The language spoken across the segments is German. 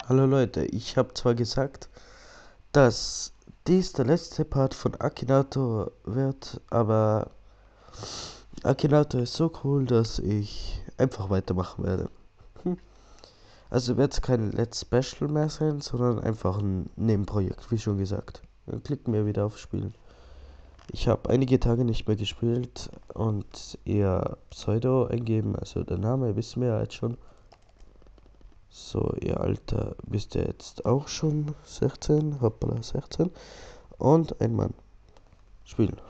Hallo Leute, ich habe zwar gesagt, dass dies der letzte Part von Akinator wird, aber Akinator ist so cool, dass ich einfach weitermachen werde. Also wird es kein Let's Special mehr sein, sondern einfach ein Nebenprojekt, wie schon gesagt. Dann klicken wir wieder auf Spielen. Ich habe einige Tage nicht mehr gespielt und ihr Pseudo eingeben, also der Name wissen wir ja jetzt schon. So, ihr Alter bist ja jetzt auch schon 16, hoppala 16. Und ein Mann. Spielen.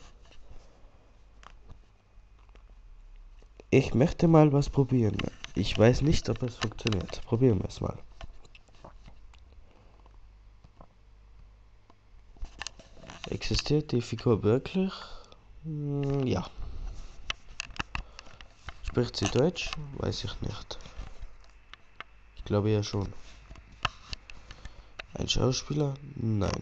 Ich möchte mal was probieren. Ich weiß nicht, ob es funktioniert. Probieren wir es mal. Existiert die Figur wirklich? Ja. Spricht sie Deutsch? Weiß ich nicht. Ich glaube ja schon. Ein Schauspieler? Nein.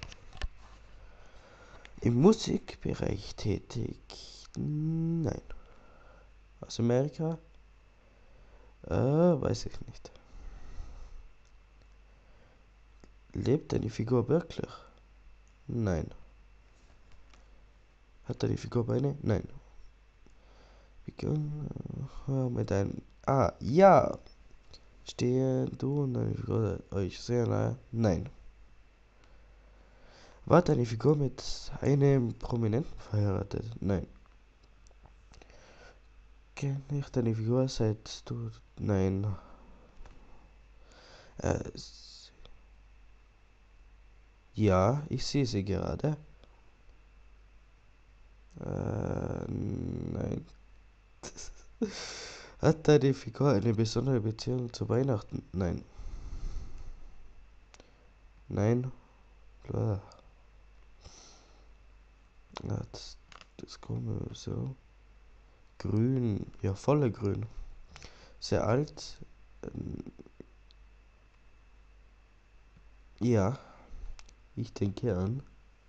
Im Musikbereich tätig? Nein. Aus Amerika? Weiß ich nicht. Lebt eine Figur wirklich? Nein. Hat er die Figur Beine? Nein. Figur mit einem. Ah, ja! Stehen du und deine Figur euch sehr nahe? Nein. War deine Figur mit einem Prominenten verheiratet? Nein. Kenn ich deine Figur seit du. Nein. Äh, ja, ich sehe sie gerade. Nein. Hat deine Figur eine besondere Beziehung zu Weihnachten? Nein. Nein. Blah. Ja, das kommt so. Grün. Ja, voller Grün. Sehr alt. Ja, ich denke an.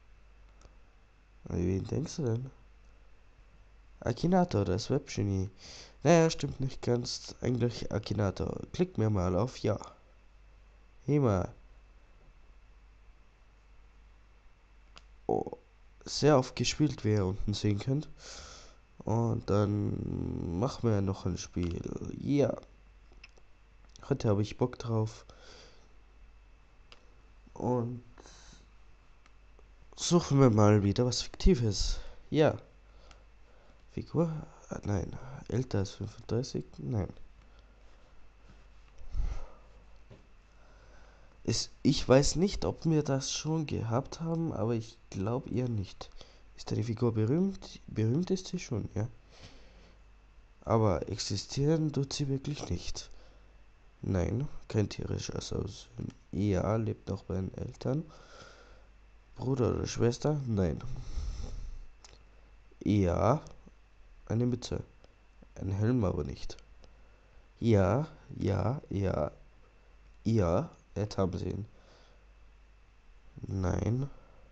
Wen denkst du denn? Akinator, das Webgenie. Naja, stimmt nicht ganz. Eigentlich Akinator. Klick mir mal auf Ja. Hema. Oh, sehr oft gespielt, wie ihr unten sehen könnt. Und dann machen wir noch ein Spiel. Ja. Heute habe ich Bock drauf. Und suchen wir mal wieder was Fiktives. Ja. Figur? Nein. Älter als 35? Nein. Ich weiß nicht, ob wir das schon gehabt haben, aber ich glaube eher nicht. Ist deine Figur berühmt? Berühmt ist sie schon, ja. Aber existieren tut sie wirklich nicht. Nein, kein tierisches Aussehen. Ja, lebt noch bei den Eltern. Bruder oder Schwester? Nein. Ja, eine Mütze. Ein Helm aber nicht. Ja, ja, ja, ja, jetzt haben sie ihn. Nein,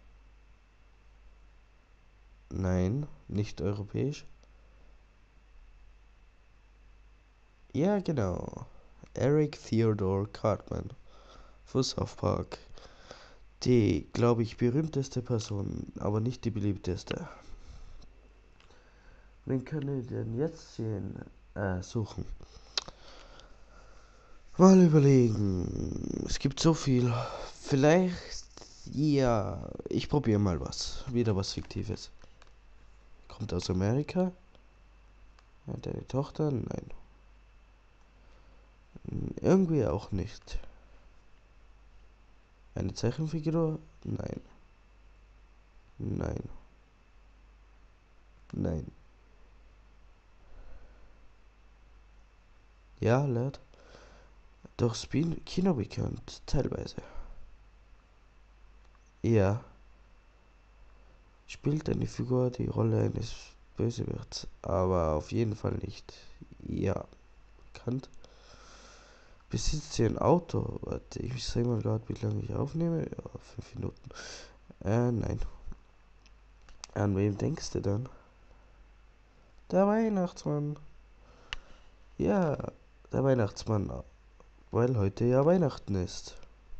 nein, nicht europäisch. Ja, genau. Eric Theodore Cartman von South Park. Die, glaube ich, berühmteste Person, aber nicht die beliebteste. Wen können wir denn jetzt sehen? Suchen. Mal überlegen. Es gibt so viel. Vielleicht, ja, ich probiere mal was. Wieder was Fiktives. Kommt aus Amerika? Hat eine Tochter? Nein. Irgendwie auch nicht. Eine Zeichenfigur? Nein. Nein. Nein. Ja, Lad. Durchs Kino bekannt, teilweise. Ja. Spielt eine Figur die Rolle eines Bösewichts, aber auf jeden Fall nicht. Ja, bekannt. Besitzt sie ein Auto? Warte, ich sag mal gerade, wie lange ich aufnehme. Ja, 5 Minuten. Nein. An wem denkst du dann? Der Weihnachtsmann. Ja, der Weihnachtsmann. weil heute ja Weihnachten ist.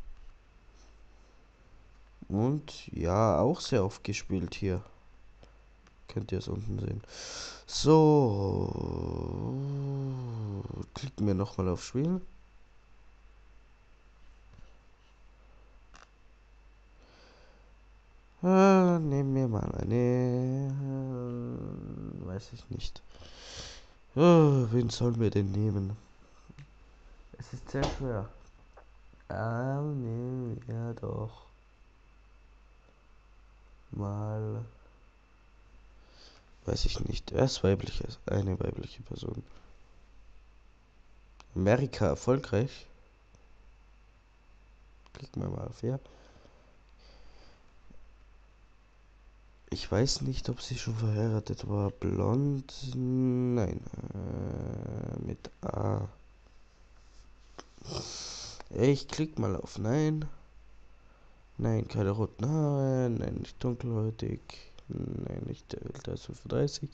Und ja, auch sehr oft gespielt hier. Könnt ihr es unten sehen. So, klicken wir nochmal auf Spielen. Nehmen wir mal eine, weiß ich nicht. Wen sollen wir denn nehmen? Es ist sehr schwer. Nehmen wir doch mal, weiß ich nicht. Er ist weiblich, eine weibliche Person. Amerika erfolgreich. Klicken wir mal auf ja. Ich weiß nicht, ob sie schon verheiratet war. Blond? Nein. Mit A. Ich klick mal auf Nein. Nein, keine roten Haare. Nein, nicht dunkelhäutig. Nein, nicht älter als 35.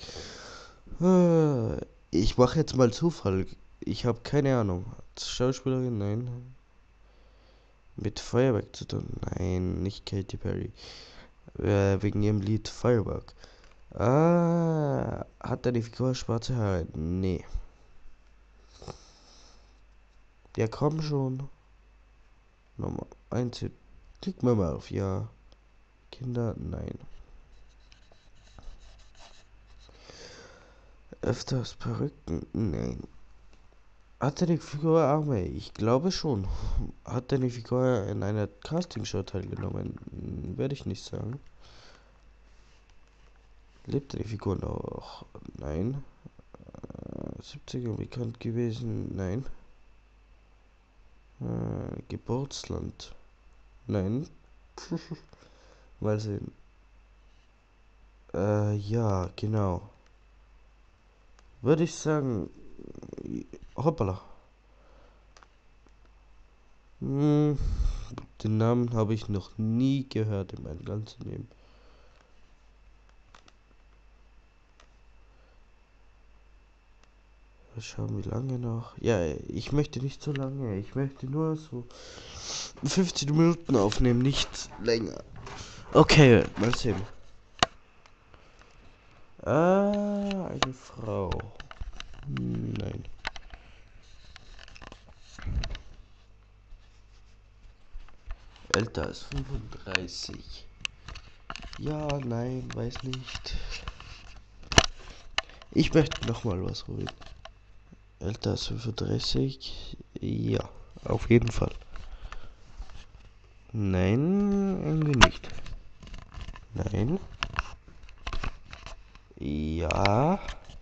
Ich mache jetzt mal Zufall. Ich habe keine Ahnung. Schauspielerin? Nein. Mit Feuerwerk zu tun? Nein, nicht Katy Perry. Wegen ihrem Lied Firework. Hat deine Figur schwarze Haare? Nee. Ja, komm schon. Nummer 1. Klick mal auf Ja. Kinder? Nein. Öfters Perücken? Nein. Hat deine Figur Arme? Ich glaube schon. Hat deine Figur in einer Castingshow teilgenommen? Werde ich nicht sagen. Lebt deine Figur noch? Nein. 70er bekannt gewesen? Nein. Geburtsland? Nein. Mal sehen. Ja, genau. Würde ich sagen. Hoppala. Hm, den Namen habe ich noch nie gehört in meinem ganzen Leben. Mal schauen, wie lange noch. Ja, ich möchte nicht so lange. Ich möchte nur so 15 Minuten aufnehmen, nicht länger. Okay, mal sehen. Eine Frau. Nein. Älter als 35. Ja, nein, weiß nicht. Ich möchte noch mal was holen. Älter als 35? Ja, auf jeden Fall. Nein, irgendwie nicht. Nein. Ja.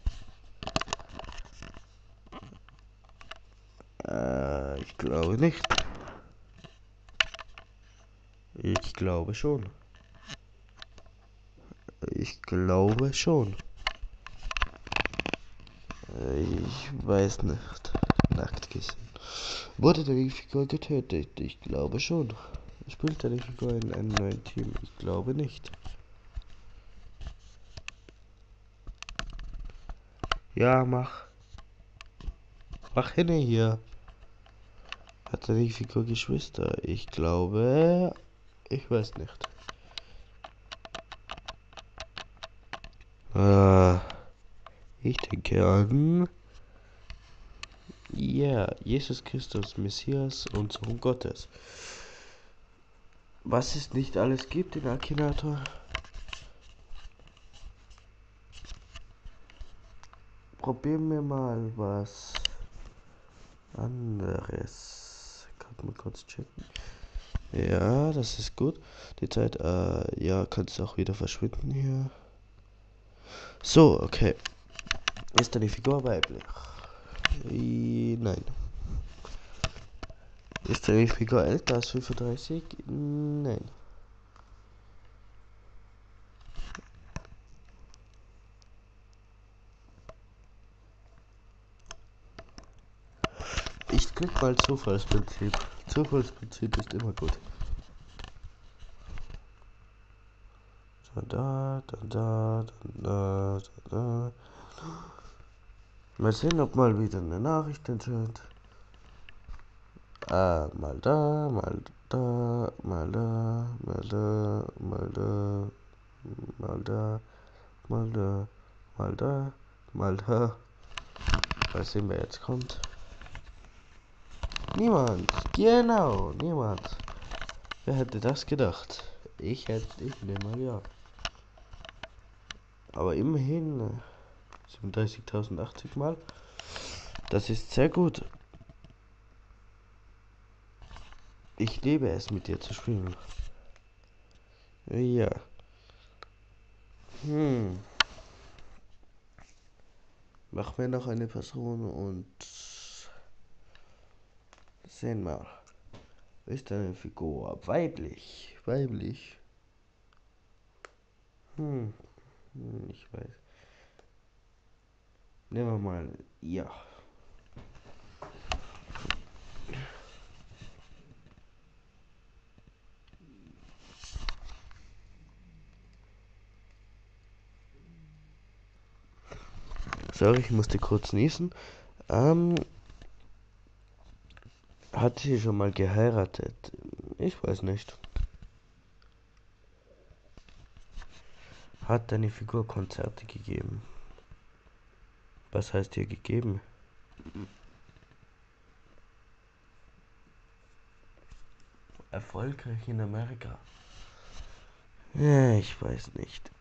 Ich glaube nicht. Ich glaube schon. Ich glaube schon. Ich weiß nicht. Nackt gesehen. Wurde die Figur getötet? Ich glaube schon. Spielt die Figur in einem neuen Team? Ich glaube nicht. Ja, mach. Mach hin hier. Hat die Figur Geschwister? Ich glaube. Ich weiß nicht. Ich denke an. Ja, Jesus Christus, Messias und Sohn Gottes. Was es nicht alles gibt in Akinator. Probieren wir mal was anderes. Kann mal kurz checken. Ja, das ist gut. Die Zeit, ja, kannst du auch wieder verschwinden hier. So, okay. Ist deine Figur weiblich? Nein. Ist deine Figur älter als 35? Nein. Ich klick mal Zufallsprinzip. Zufallsprinzip ist immer gut. Da. Mal sehen, ob mal wieder eine Nachricht entscheidend. Mal da, mal da, mal da, mal da, mal da, mal da, mal da, mal da, mal da. Mal sehen, wer jetzt kommt. Niemand. Genau, niemand. Wer hätte das gedacht? Ich nehme mal ja. Aber immerhin 37.080 Mal. Das ist sehr gut. Ich liebe es, mit dir zu spielen. Ja. Machen wir noch eine Person und sehen mal. Ist deine Figur weiblich? Weiblich? Ich weiß. Nehmen wir mal. Ja. Sorry, ich musste kurz niesen. Hat sie schon mal geheiratet? Ich weiß nicht. Hat deine Figur Konzerte gegeben? Was heißt hier gegeben? Erfolgreich in Amerika? Ja, ich weiß nicht.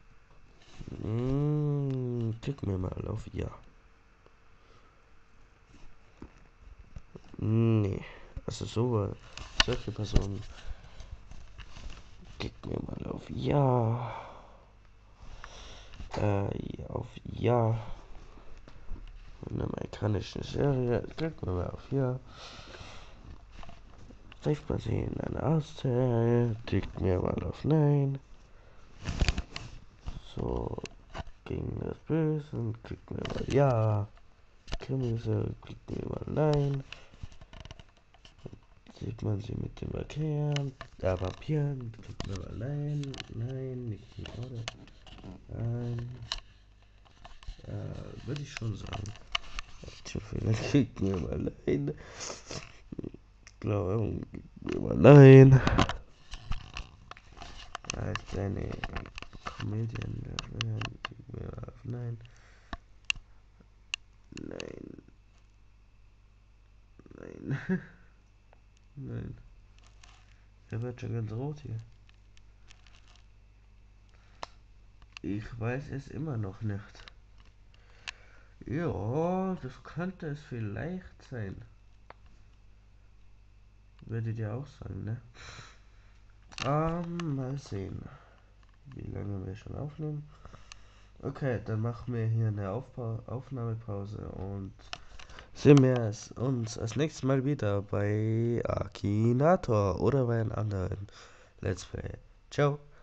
Klick mir mal auf Ja. Nee. Also solche Personen. Klick mir mal auf Ja. Auf Ja. Eine amerikanische Serie. Klick mir mal auf Ja. Trifft man sie in einer Auszeit? Klickt mir mal auf Nein. So ging das Böse. Klickt mir mal Ja. Krimise. Klickt mir mal Nein. Sieht man sie mit dem Vapieren. Klickt mir mal Nein. Nein. Nicht die Order. Nein. Würde ich schon sagen. Vielleicht klickt mir mal Nein. Glaube, klickt mir mal Nein. Als deine Comedian, nein, nein, nein, nein. Er wird schon ganz rot hier. Ich weiß es immer noch nicht. Ja, das könnte es vielleicht sein. Werdet ihr auch sagen, ne? Mal sehen, wie lange wir schon aufnehmen. Okay, dann machen wir hier eine Aufnahmepause und sehen wir uns als nächstes Mal wieder bei Akinator oder bei einem anderen Let's Play. Ciao.